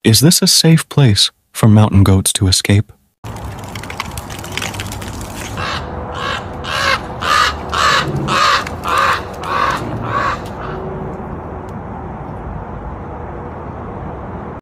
Is this a safe place for mountain goats to escape?